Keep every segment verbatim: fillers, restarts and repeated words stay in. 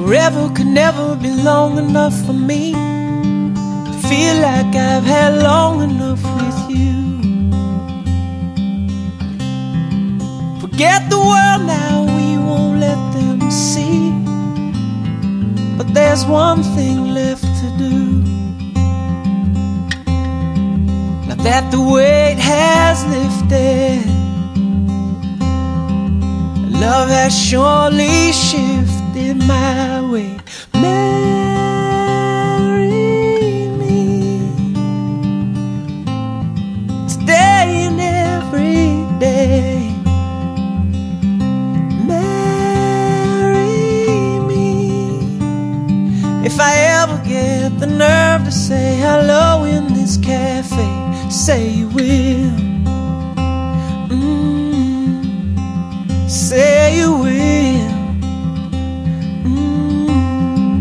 Forever could never be long enough for me to feel like I've had long enough with you. Forget the world now, we won't let them see. But there's one thing left to do. Now that the weight has lifted, love has surely shifted my way. Marry me today and every day. If I ever get the nerve to say hello in this cafe, say you will. Mm, say you will. Mm.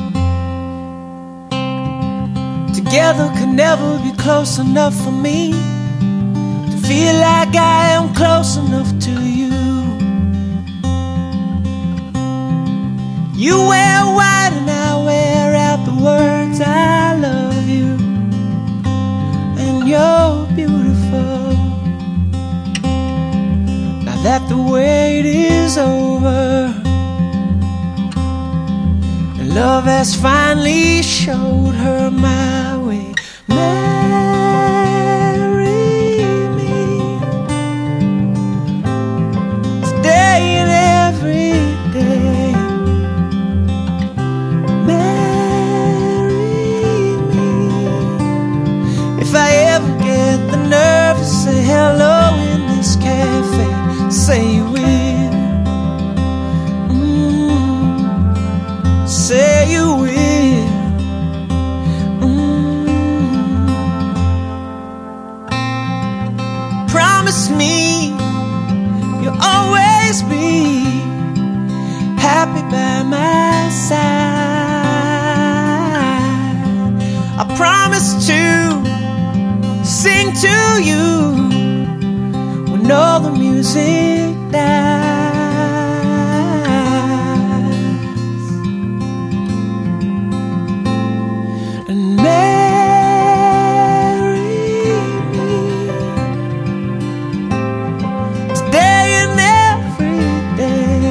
Together could never be close enough for me to feel like I am close enough to you. You wear white and I wear out the words I love you, and you're beautiful. Now that the wait is over and love has finally showed her my way. Marry me today and every day. Say hello in this cafe, say you will. Mm, say you will. Mm. Promise me you'll always be happy by my side. I promise to sing to you when all the music dies. And marry me today and every day.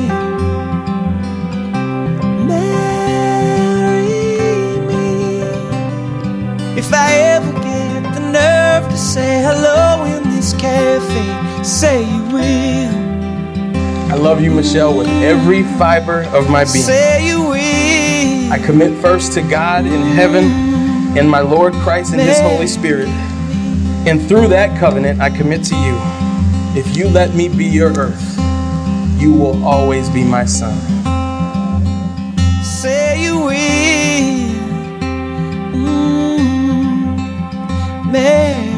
Marry me if I ever get the nerve to say hello in this cafe, say you will. I love you, Michelle, with every fiber of my being. Say you will. I commit first to God in heaven and my Lord Christ and His Holy Spirit. And through that covenant, I commit to you. If you let me be your earth, you will always be my sun. Say you will. Mm, man.